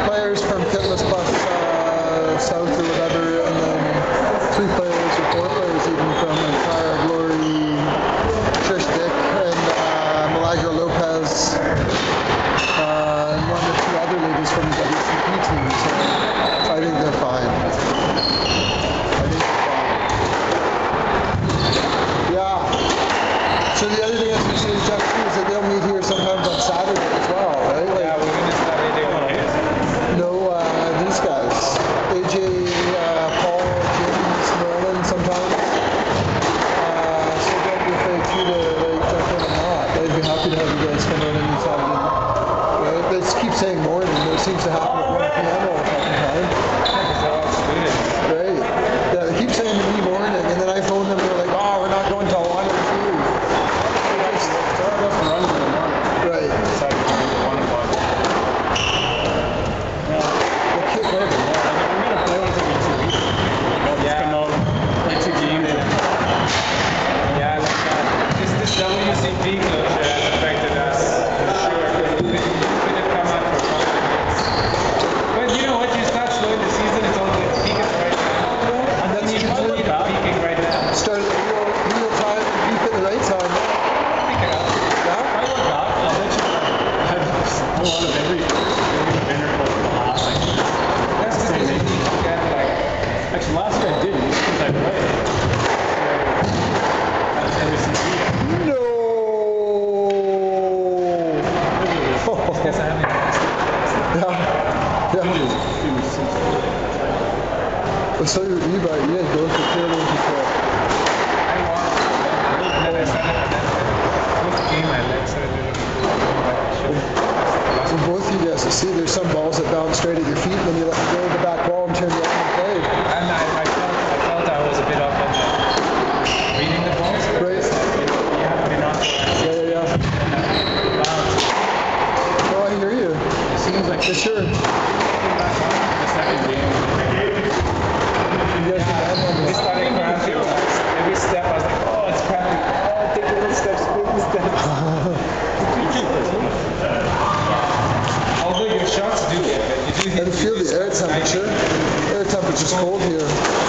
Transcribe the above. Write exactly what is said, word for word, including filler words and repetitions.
players from Fitness Plus uh, South or whatever, and then three players or four players even from Cara Glory, Trish Dick, and uh, Milagro Lopez, uh, and one or two other ladies from the W C P team. So I think they're fine. I think they're fine. Yeah. So the other thing I was going to say to Jeff too is that they'll meet here sometimes on Saturday as well, right? Like, yeah, we're going to start eating on it. No, uh, these guys. A J, uh, Paul, James, Merlin sometimes. Uh, so don't be afraid too to like, jump in on that. I'd be happy to have you guys come out any Saturday. Right? They just keep saying morning. It seems to happen at one p m all the fucking time. Right. Yeah, they keep saying to me morning, and then I phone them and they're like, oh, we're not going till one or two. Right. W C P closure has affected us for sure. We couldn't come out for five minutes. But you know what? You start slowing the season, it's all good. Peak is right now. And then you continue peaking right now. Start at real, real time and peak at the right time. Pick it up. Yeah? I work out. I'll bet you I have a lot of every winter for the last like That's just because you get like. actually last year I didn't because I read it. That's W C P. No. Guess I haven't. Yeah. Yeah. But so you, you buy, you guys both for clearly in control. I walked. And then I started. First game I like started So both of you guys, see, there's some balls that bounce straight at your feet, and then you let them go to the back wall and turn it up and play. And I, I felt I felt I was a bit off on the reading the balls. Right. You haven't been on. Yeah, yeah, yeah. Bounce. Oh, I hear you. It seems like For sure. the second game. You guys Yeah, are on we this. started cramping. Every step I was like, oh, it's cramping. Oh, take little steps, baby steps. Although your shots do get it. You do hit I can feel the air temperature. Air temperature's cold here.